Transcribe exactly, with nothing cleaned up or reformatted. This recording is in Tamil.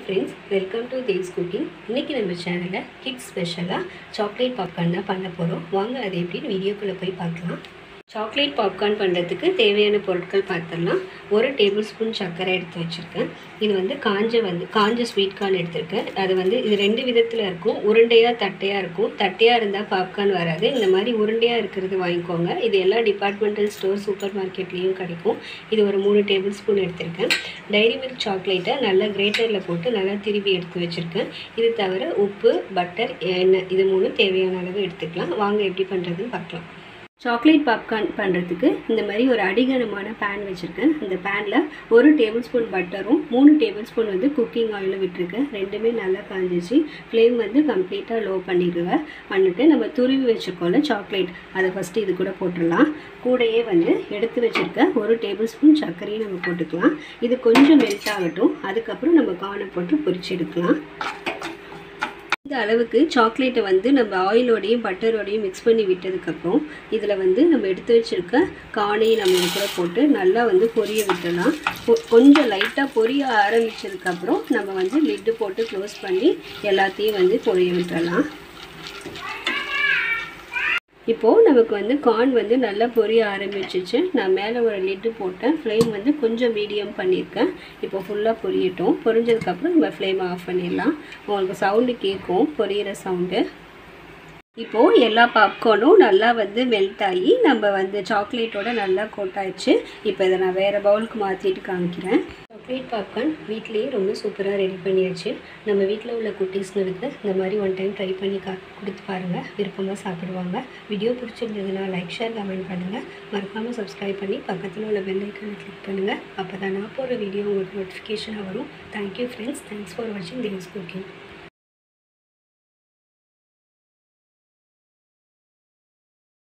friends, welcome to Dave's Cooking. இன்னைக்கு நம்ம சேனல்ல கிட்ஸ் ஸ்பெஷலா சாக்லேட் பாப்கார்ன் தான் பண்ண போறோம். வாங்க அதை எப்படின்னு வீடியோக்குள்ள போய் பார்க்கலாம். சாக்லேட் பாப்கார்ன் பண்ணுறதுக்கு தேவையான பொருட்கள் பார்த்தலாம். ஒரு டேபிள் ஸ்பூன் சர்க்கரை எடுத்து வச்சுருக்கேன். இது வந்து காஞ்ச வந்து காஞ்ச ஸ்வீட் கார்ன் எடுத்திருக்கேன். அது வந்து இது ரெண்டு விதத்தில் இருக்கும். உருண்டையாக தட்டையாக இருக்கும். தட்டையாக இருந்தால் பாப்கார்ன் வராது. இந்த மாதிரி உருண்டையாக இருக்கிறது வாங்கிக்கோங்க. இது எல்லா டிபார்ட்மெண்டல் ஸ்டோர் சூப்பர் மார்க்கெட்லேயும் கிடைக்கும். இது ஒரு மூணு டேபிள் ஸ்பூன் எடுத்திருக்கேன். டைரி மில்க் சாக்லேட்டை நல்லா கிரேட்டரில் போட்டு நல்லா திருவி எடுத்து வச்சுருக்கேன். இது தவிர உப்பு, பட்டர், எண்ணெய் இது மூணு தேவையான அளவு எடுத்துக்கலாம். வாங்க எப்படி பண்ணுறதுன்னு பார்க்கலாம். சாக்லேட் பாப்கார்ன் பண்ணுறதுக்கு இந்த மாதிரி ஒரு அடிகனமான பேன் வச்சுருக்கேன். அந்த பேனில் ஒரு டேபிள் ஸ்பூன் பட்டரும் மூணு டேபிள் ஸ்பூன் வந்து குக்கிங் ஆயிலும் விட்டுருக்கேன். ரெண்டுமே நல்லா காஞ்சிச்சு. ஃப்ளேம் வந்து கம்ப்ளீட்டாக லோ பண்ணிடுவேன். பண்ணிவிட்டு நம்ம துருவி வச்சுருக்கோம்ல சாக்லேட், அதை ஃபஸ்ட்டு இது கூட போட்டுடலாம். கூடையே வந்து எடுத்து வச்சுருக்க ஒரு டேபிள் ஸ்பூன் சர்க்கரையும் நம்ம போட்டுக்கலாம். இது கொஞ்சம் மெல்ட் ஆகட்டும். அதுக்கப்புறம் நம்ம கார்னை போட்டு பொரிச்சு எடுக்கலாம். இந்த அளவுக்கு சாக்லேட்டை வந்து நம்ம ஆயிலோடையும் பட்டரோடையும் மிக்ஸ் பண்ணி விட்டதுக்கப்புறம் இதில் வந்து நம்ம எடுத்து வச்சுருக்க கார்னையும் நம்ம இது கூட போட்டு நல்லா வந்து பொரிய விட்டுடலாம். கொஞ்சம் லைட்டாக பொரிய ஆரம்பித்ததுக்கப்புறம் நம்ம வந்து லிட்டு போட்டு க்ளோஸ் பண்ணி எல்லாத்தையும் வந்து பொரிய விட்டுடலாம். இப்போது நமக்கு வந்து கார்ன் வந்து நல்லா பொரிய ஆரம்பிச்சிச்சு. நான் மேலே ஒரு லிட்டு போட்டேன். ஃப்ளேம் வந்து கொஞ்சம் மீடியம் பண்ணியிருக்கேன். இப்போ ஃபுல்லாக பொரியட்டும். பொரிஞ்சதுக்கப்புறம் நம்ம ஃப்ளேம் ஆஃப் பண்ணிடலாம். உங்களுக்கு சவுண்டு கேட்கும், பொரியிற சவுண்டு. இப்போது எல்லா பாப்கார்னும் நல்லா வந்து மெல்ட் ஆகி நம்ம வந்து சாக்லேட்டோட நல்லா கோட்டாயிடுச்சு. இப்போ இதை நான் வேறு பவுலுக்கு மாற்றிட்டு காமிக்கிறேன். சாக்லேட் பாப்கார்ன் வீட்லேயே ரொம்ப சூப்பராக ரெடி பண்ணியாச்சு. நம்ம வீட்டில் உள்ள குட்டீஸ்ங்களுக்கு இந்த மாதிரி ஒன் டைம் ட்ரை பண்ணி கா கொடுத்து பாருங்கள். விருப்பமாக சாப்பிடுவாங்க. வீடியோ பிடிச்சிருந்ததுன்னா லைக், ஷேர், கமெண்ட் பண்ணுங்கள். மறக்காமல் சப்ஸ்கிரைப் பண்ணி பக்கத்தில் உள்ள பெல் ஐக்கானை கிளிக் பண்ணுங்கள். அப்போ தான் நான் போகிற வீடியோ உங்களுக்கு நோட்டிஃபிகேஷனாக வரும். Thank you friends. தேங்க்ஸ் ஃபார் வாட்சிங் தேவ்ஸ் குக்கிங்.